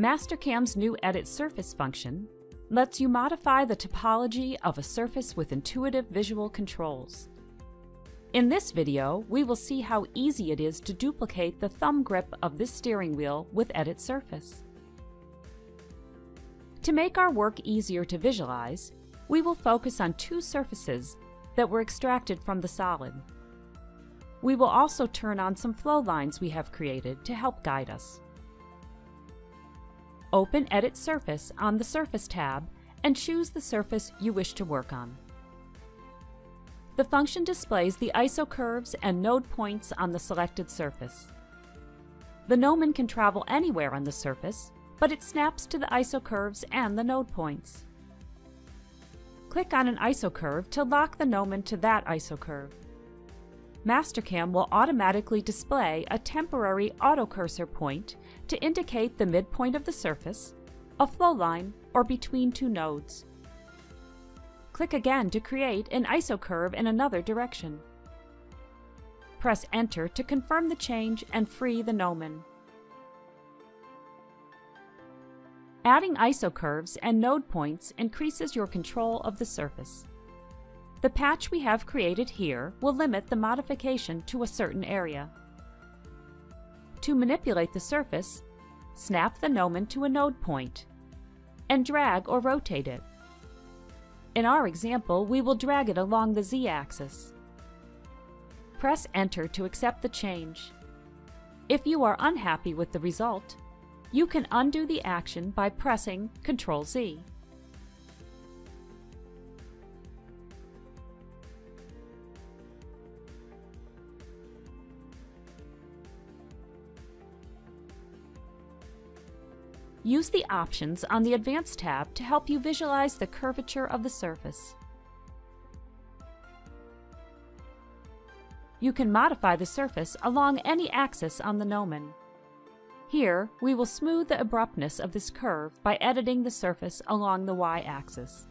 Mastercam's new Edit Surface function lets you modify the topology of a surface with intuitive visual controls. In this video, we will see how easy it is to duplicate the thumb grip of this steering wheel with Edit Surface. To make our work easier to visualize, we will focus on two surfaces that were extracted from the solid. We will also turn on some flow lines we have created to help guide us. Open Edit Surface on the Surface tab and choose the surface you wish to work on. The function displays the isocurves and node points on the selected surface. The gnomon can travel anywhere on the surface, but it snaps to the isocurves and the node points. Click on an isocurve to lock the gnomon to that isocurve. Mastercam will automatically display a temporary autocursor point to indicate the midpoint of the surface, a flow line, or between two nodes. Click again to create an isocurve in another direction. Press Enter to confirm the change and free the gnomon. Adding isocurves and node points increases your control of the surface. The patch we have created here will limit the modification to a certain area. To manipulate the surface, snap the gnomon to a node point and drag or rotate it. In our example, we will drag it along the Z-axis. Press Enter to accept the change. If you are unhappy with the result, you can undo the action by pressing Ctrl-Z. Use the options on the Advanced tab to help you visualize the curvature of the surface. You can modify the surface along any axis on the gnomon. Here, we will smooth the abruptness of this curve by editing the surface along the Y-axis.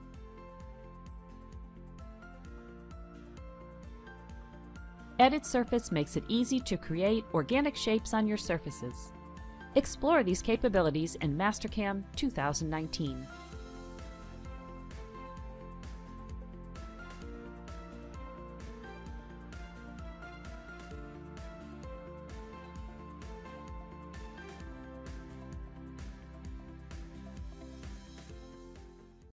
Edit Surface makes it easy to create organic shapes on your surfaces. Explore these capabilities in Mastercam 2019.